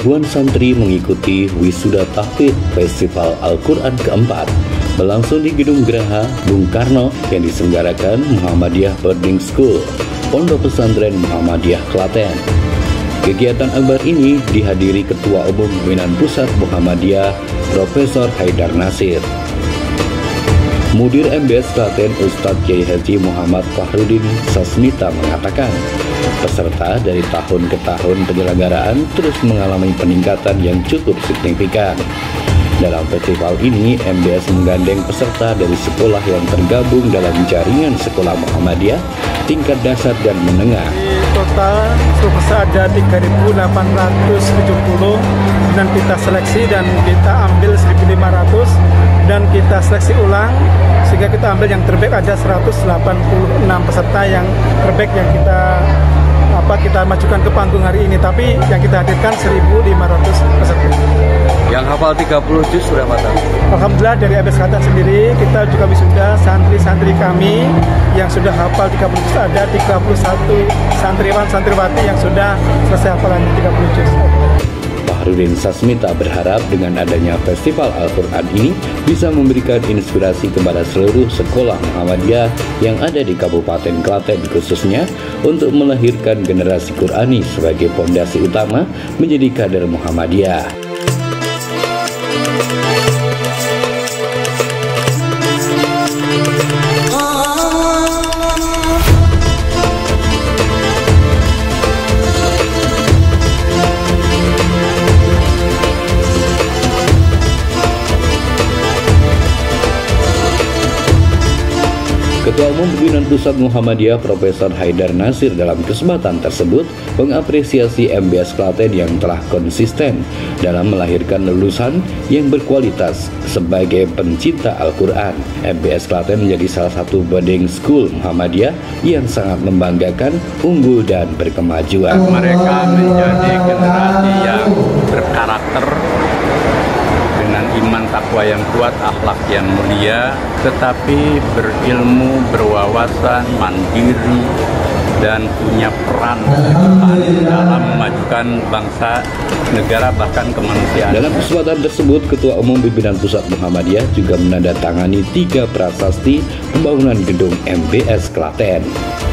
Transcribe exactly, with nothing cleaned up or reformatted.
ribuan santri mengikuti Wisuda Tahfidz Festival Al-Quran keempat berlangsung di Gedung Geraha Bung Karno yang diselenggarakan Muhammadiyah Boarding School, Pondok Pesantren Muhammadiyah Klaten. Kegiatan akbar ini dihadiri Ketua Umum Pimpinan Pusat Muhammadiyah Profesor Haidar Nasir. Mudir M B S Klaten Ustadz Kiai Haji Muhammad Fahrudin Sasmita mengatakan, peserta dari tahun ke tahun penyelenggaraan terus mengalami peningkatan yang cukup signifikan. Dalam festival ini, M B S menggandeng peserta dari sekolah yang tergabung dalam jaringan sekolah Muhammadiyah tingkat dasar dan menengah. Total peserta ada tiga ribu delapan ratus tujuh puluh dan kita seleksi dan kita ambil seribu lima ratus dan kita seleksi ulang sehingga kita ambil yang terbaik ada seratus delapan puluh enam peserta yang terbaik yang kita apa kita majukan ke panggung hari ini, tapi yang kita hadirkan seribu lima ratus peserta. Yang hafal tiga puluh juz sudah matang. Alhamdulillah dari M B S Klaten sendiri kita juga wisuda santri-santri kami yang sudah hafal tiga puluh juz, ada tiga puluh satu santriwan santriwati yang sudah selesai hafalan tiga puluh juz. Fahrudin Sasmita berharap dengan adanya Festival Al-Quran ini bisa memberikan inspirasi kepada seluruh sekolah Muhammadiyah yang ada di Kabupaten Klaten khususnya untuk melahirkan generasi Qurani sebagai fondasi utama menjadi kader Muhammadiyah. Ketua Umum Pimpinan Pusat Muhammadiyah Profesor Haidar Nasir dalam kesempatan tersebut mengapresiasi M B S Klaten yang telah konsisten dalam melahirkan lulusan yang berkualitas sebagai pencinta Al-Quran. M B S Klaten menjadi salah satu boarding school Muhammadiyah yang sangat membanggakan, unggul dan berkemajuan. Mereka menjadi generasi yang berkarakter, dengan iman takwa yang kuat, akhlak yang mulia, tetapi berilmu, berwawasan, mandiri, dan punya peran dalam memajukan bangsa, negara, bahkan kemanusiaan. Dalam kesempatan tersebut, Ketua Umum Pimpinan Pusat Muhammadiyah juga menandatangani tiga prasasti pembangunan gedung M B S Klaten.